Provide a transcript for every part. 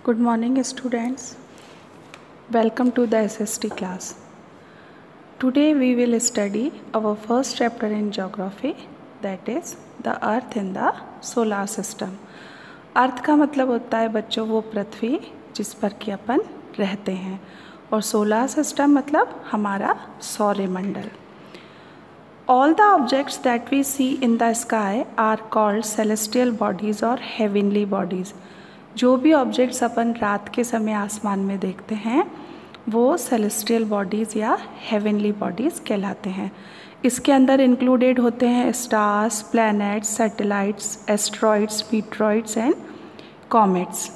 Good morning, students. Welcome to the SST class. Today we will study our first chapter in geography, that is the Earth in the solar system. अर्थ का मतलब होता है बच्चों वो पृथ्वी जिस पर कि अपन रहते हैं, और सोलर सिस्टम मतलब हमारा सौरमंडल. All the objects that we see in the sky are called celestial bodies or heavenly bodies. जो भी ऑब्जेक्ट्स अपन रात के समय आसमान में देखते हैं वो सेलेस्टियल बॉडीज़ या हेवनली बॉडीज़ कहलाते हैं. इसके अंदर इंक्लूडेड होते हैं stars, planets, satellites, asteroids, meteoroids and comets.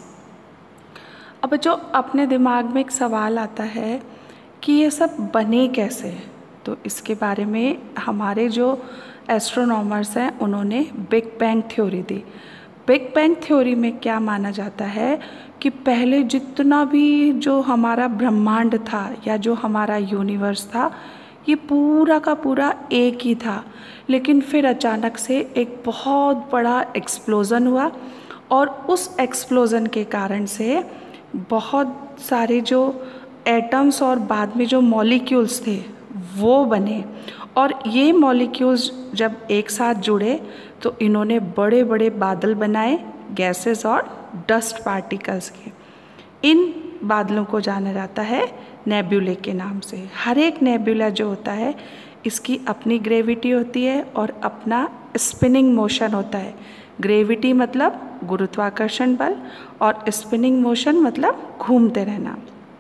अब जो अपने दिमाग में एक सवाल आता है कि ये सब बने कैसे, तो इसके बारे में हमारे जो एस्ट्रोनॉमर्स हैं उन्होंने बिग बैंग थ्योरी दी. बिग बैंग थ्योरी में क्या माना जाता है कि पहले जितना भी जो हमारा ब्रह्मांड था या जो हमारा यूनिवर्स था ये पूरा का पूरा एक ही था, लेकिन फिर अचानक से एक बहुत बड़ा एक्सप्लोज़न हुआ और उस एक्सप्लोज़न के कारण से बहुत सारे जो एटम्स और बाद में जो मॉलिक्यूल्स थे वो बने, और ये मॉलिक्यूल्स जब एक साथ जुड़े तो इन्होंने बड़े बड़े बादल बनाए, गैसेस और डस्ट पार्टिकल्स के. इन बादलों को जाना जाता है नेबुले के नाम से. हर एक नेबुला जो होता है इसकी अपनी ग्रेविटी होती है और अपना स्पिनिंग मोशन होता है. ग्रेविटी मतलब गुरुत्वाकर्षण बल और स्पिनिंग मोशन मतलब घूमते रहना.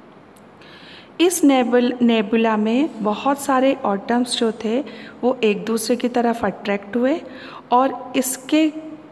इस नेबुला में बहुत सारे एटम्स जो थे वो एक दूसरे की तरफ अट्रैक्ट हुए और इसके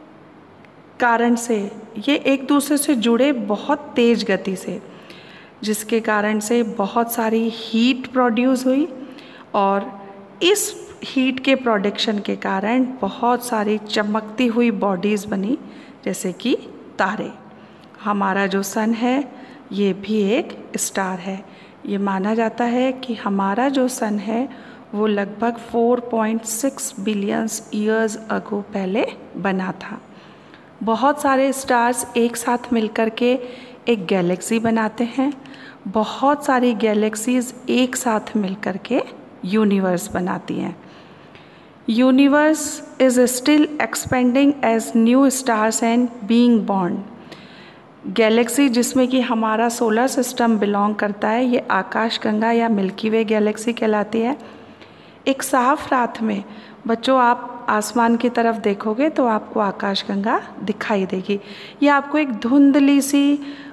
कारण से ये एक दूसरे से जुड़े बहुत तेज़ गति से, जिसके कारण से बहुत सारी हीट प्रोड्यूस हुई और इस हीट के प्रोडक्शन के कारण बहुत सारी चमकती हुई बॉडीज़ बनी, जैसे कि तारे. हमारा जो सन है ये भी एक स्टार है. ये माना जाता है कि हमारा जो सन है वो लगभग 4.6 बिलियंस ईयर्स अगो पहले बना था. बहुत सारे स्टार्स एक साथ मिलकर के एक गैलेक्सी बनाते हैं. बहुत सारी गैलेक्सीज एक साथ मिलकर के यूनिवर्स बनाती हैं. Universe is still expanding as new stars and being born. Galaxy जिसमें कि हमारा सोलर सिस्टम बिलोंग करता है ये आकाशगंगा या मिल्की वे गैलेक्सी कहलाती है. एक साफ रात में बच्चों आप आसमान की तरफ देखोगे तो आपको आकाशगंगा दिखाई देगी. ये आपको एक धुंधली सी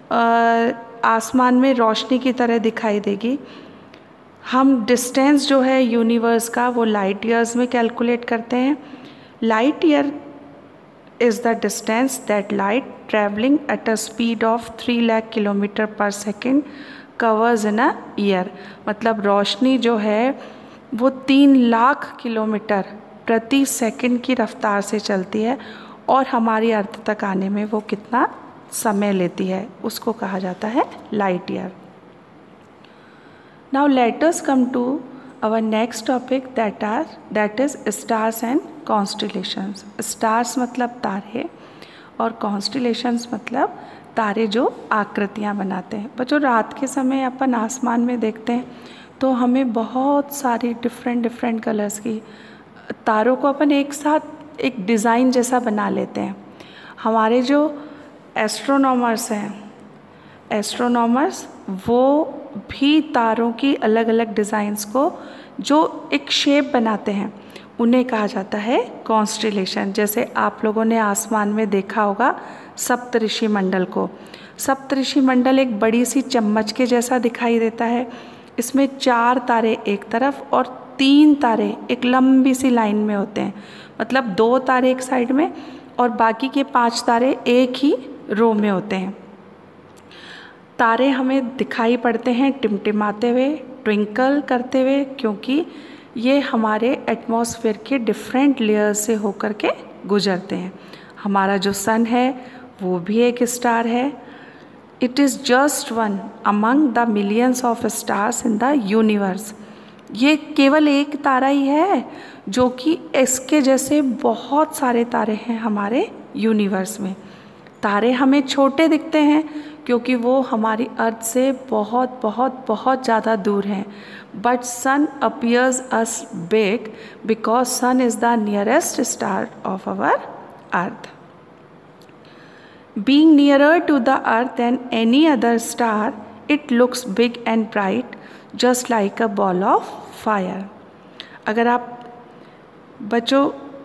आसमान में रोशनी की तरह दिखाई देगी. हम डिस्टेंस जो है यूनिवर्स का वो लाइट ईयर्स में कैलकुलेट करते हैं. Light year is the distance that light traveling at a speed of 3 lakh kilometre per second covers in a year. मतलब रोशनी जो है वो 3 लाख किलोमीटर प्रति सेकंड की रफ्तार से चलती है और हमारी अर्थ तक आने में वो कितना समय लेती है उसको कहा जाता है light year. Now let us come to our next topic that is stars and constellations. Stars मतलब तारे और constellations मतलब तारे जो आकृतियाँ बनाते हैं. बच्चों रात के समय अपन आसमान में देखते हैं तो हमें बहुत सारी डिफरेंट कलर्स की तारों को अपन एक साथ एक डिज़ाइन जैसा बना लेते हैं. हमारे जो एस्ट्रोनॉमर्स हैं, एस्ट्रोनॉमर्स वो भी तारों की अलग अलग डिज़ाइंस को जो एक शेप बनाते हैं उन्हें कहा जाता है कॉन्स्टेलेशन. जैसे आप लोगों ने आसमान में देखा होगा सप्तऋषि मंडल को. सप्तऋषि मंडल एक बड़ी सी चम्मच के जैसा दिखाई देता है. इसमें 4 तारे एक तरफ और 3 तारे एक लंबी सी लाइन में होते हैं. मतलब 2 तारे एक साइड में और बाकी के 5 तारे एक ही रो में होते हैं. तारे हमें दिखाई पड़ते हैं टिमटिमाते हुए, ट्विंकल करते हुए, क्योंकि ये हमारे एटमॉस्फेयर के डिफरेंट लेयर्स से होकर के गुजरते हैं. हमारा जो सन है वो भी एक स्टार है. It is just one among the millions of stars in the universe. ये केवल एक तारा ही है जो कि इसके जैसे बहुत सारे तारे हैं हमारे यूनिवर्स में. तारे हमें छोटे दिखते हैं क्योंकि वो हमारी अर्थ से बहुत बहुत बहुत ज़्यादा दूर हैं. But sun appears us big because sun is the nearest star of our earth. Being nearer to the earth than any other star, it looks big and bright, just like a ball of fire. अगर आप बच्चों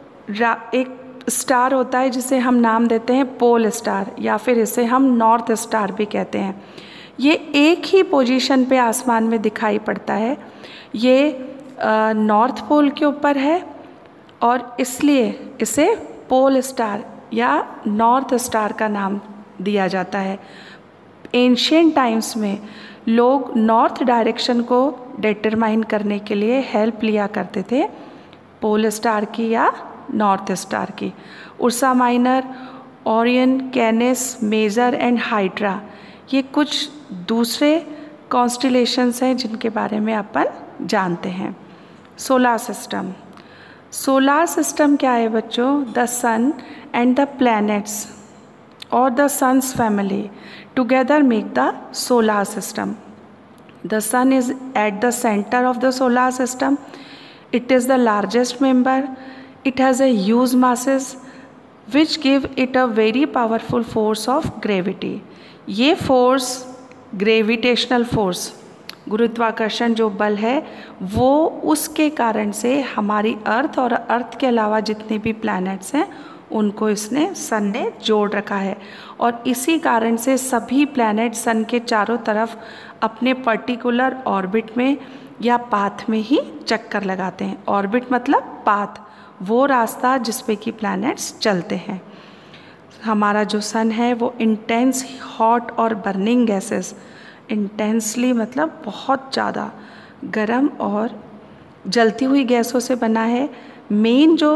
एक star होता है जिसे हम नाम देते हैं पोल स्टार या फिर इसे हम नॉर्थ स्टार भी कहते हैं. ये एक ही पोजीशन पे आसमान में दिखाई पड़ता है. ये नॉर्थ पोल के ऊपर है और इसलिए इसे पोल स्टार या नॉर्थ स्टार का नाम दिया जाता है. एंशिएंट टाइम्स में लोग नॉर्थ डायरेक्शन को डिटरमाइन करने के लिए हेल्प लिया करते थे पोल स्टार की या नॉर्थ स्टार की. Ursa Minor, Orion, Canis, Major and Hydra ये कुछ दूसरे कॉन्स्टिलेशंस हैं जिनके बारे में अपन जानते हैं. Solar system. सोलार सिस्टम क्या है बच्चों? The sun and the planets और the sun's family together make the solar system. The sun is at the centre of the solar system. It is the largest member. It has a huge masses which give it a very powerful force of gravity. ये force gravitational force, गुरुत्वाकर्षण जो बल है वो उसके कारण से हमारी अर्थ और अर्थ के अलावा जितने भी प्लैनेट्स हैं उनको इसने सन ने जोड़ रखा है. और इसी कारण से सभी प्लैनेट सन के चारों तरफ अपने पर्टिकुलर ऑर्बिट में या पाथ में ही चक्कर लगाते हैं. ऑर्बिट मतलब पाथ, वो रास्ता जिस पे कि प्लैनेट्स चलते हैं. हमारा जो सन है वो इंटेंस हॉट और बर्निंग गैसेस, इंटेंसली मतलब बहुत ज़्यादा गर्म और जलती हुई गैसों से बना है. मेन जो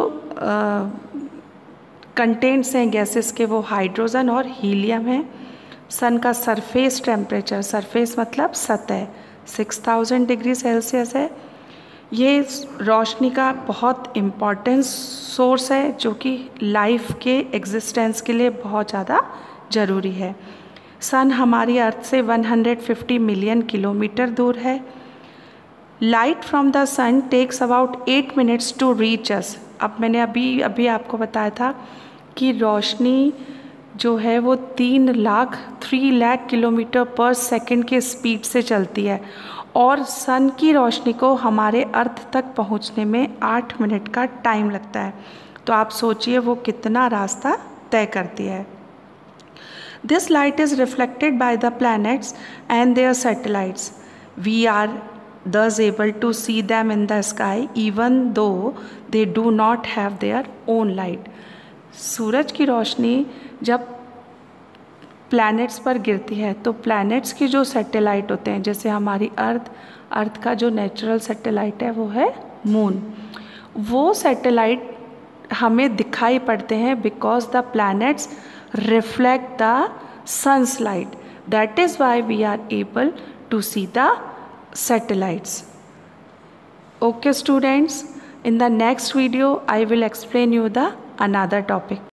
कंटेंट्स हैं गैसेस के वो हाइड्रोजन और हीलियम हैं. सन का सरफेस टेम्परेचर, सरफेस मतलब सतह, 6000 डिग्री सेल्सियस है. ये रोशनी का बहुत इम्पॉर्टेंट सोर्स है जो कि लाइफ के एग्जिस्टेंस के लिए बहुत ज़्यादा ज़रूरी है. सन हमारी अर्थ से 150 मिलियन किलोमीटर दूर है. Light from the sun takes about 8 minutes to reach us. अब मैंने अभी आपको बताया था कि रोशनी जो है वो 3 लाख किलोमीटर पर सेकंड के स्पीड से चलती है और सन की रोशनी को हमारे अर्थ तक पहुंचने में 8 मिनट का टाइम लगता है. तो आप सोचिए वो कितना रास्ता तय करती है. This light is reflected by the planets and their satellites. We are thus able to see them in the sky even though they do not have their own light. सूरज की रोशनी जब प्लैनेट्स पर गिरती है तो प्लैनेट्स की जो satellite होते हैं, जैसे हमारी अर्थ का जो नेचुरल सैटेलाइट है वो है मून, वो सैटेलाइट हमें दिखाई पड़ते हैं because the planets reflect the sun's light. That is why we are able to see the satellites. Okay students, in the next video I will explain you the another topic.